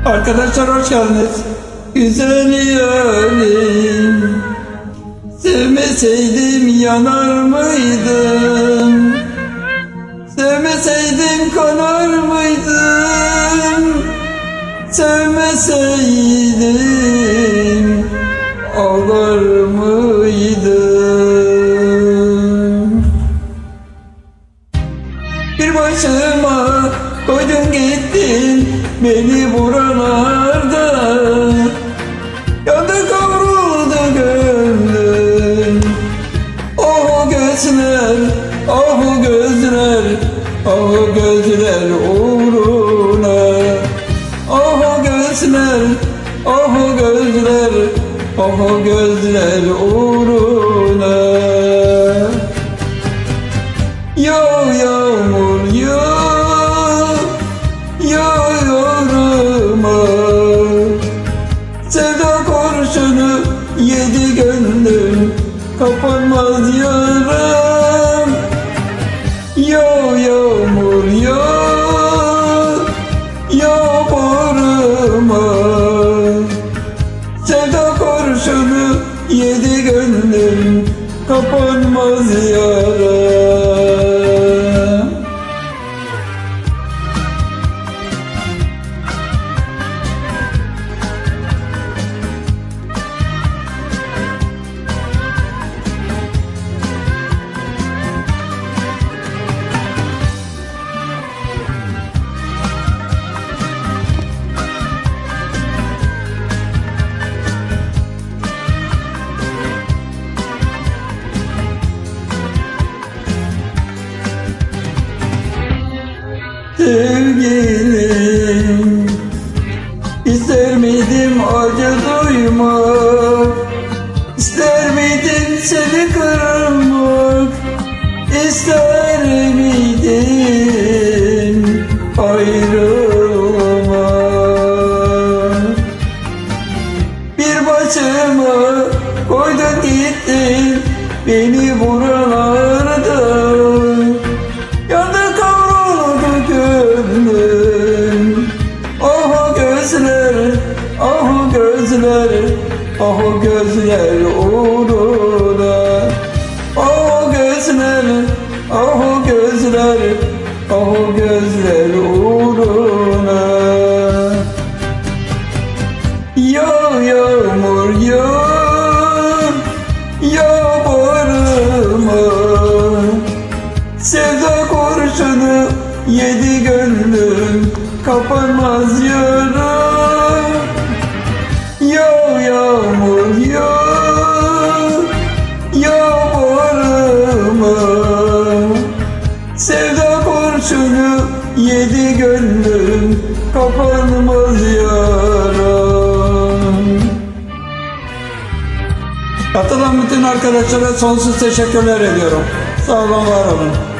Arkadaşlar hoş geldiniz. Güzel yarim, sevmeseydim yanar mıydım? Sevmeseydim kanar mıydım? Sevmeseydim ağlar mıydım? Bir başıma koydun gittin beni buralarda, yandı kavruldu gönlüm. Oh gözler, oh gözler, oh gözler uğruna. Oh gözler, oh gözler, oh gözler uğruna. Yağ yağmur yağ, yağ yoruma. Sevda kurşunu yedi gönlüm, kapanmaz yaram. Yağ yağmur yağ, yağ boruma. Sevda kurşunu yedi gönlüm, kapanmaz yaram. Sevgilim, ister miydim acı duymak? İster miydim seni kırmak? İster miydim ayrılmak? Bir başıma koydun gittin beni buralarda, yandı kavruldu gönlüm. Oh gözler, oh gözler, oh gözler uğruna. Oh gözler, oh gözler, oh gözler uğruna. Yağ yağmur yağ, yağ barıma. Sevda kurşunu yedi gönlüm, kapanmaz yaram. Yağ yağmur yağ, yağ barıma. Sevda kurşunu yedi gönlüm, kapanmaz yaram. Katılan bütün arkadaşlara sonsuz teşekkürler ediyorum. Sağ olun, var olun.